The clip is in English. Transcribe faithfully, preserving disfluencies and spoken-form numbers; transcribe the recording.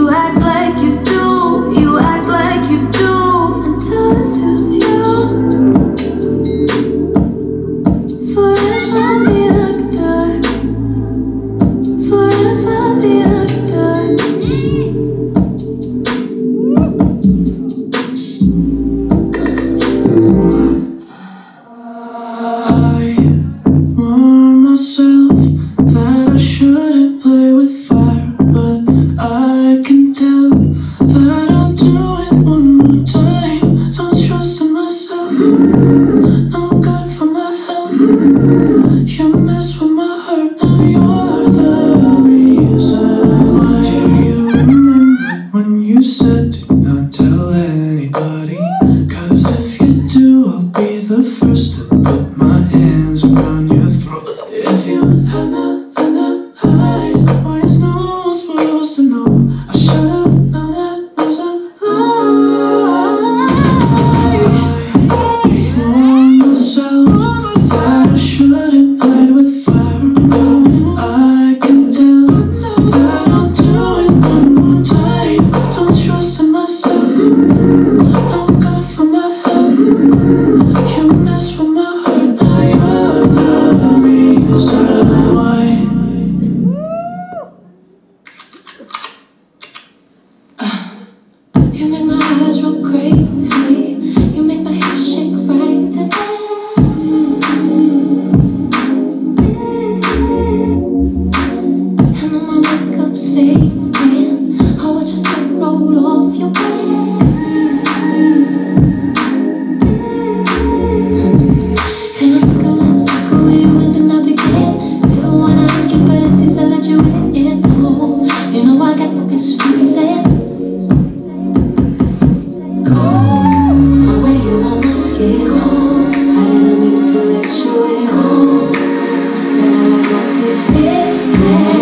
act like you do, you act like you do, until it suits you. Forever the actor, forever the actor. I warn myself that I shouldn't play with fire, but I can tell that I'll do it one more time. Don't trust in myself, no good for my health. You mess with my heart, now you're the reason why. Do you remember when you said do not tell anybody? Cause if you do, I'll be the first to put my hands around your throat. If you had nothing to hide, why is no one supposed to know? I should've known that was a lie. I warn myself that I shouldn't play with fire, but I can tell that I'll do it one more time. Don't trust in myself, no good for my health. You mess with my heart, now you're the reason why. You make my eyes roll crazy, you make my hips shake right to death. And all my makeup's fading, I watch your sweat roll off your bed. And I think I lost track of where you went and out again. Didn't wanna ask you, but it seems I let you in. Oh, you know I got this feeling. Away you on my skin, I didn't mean to let you in. And now I got this feeling.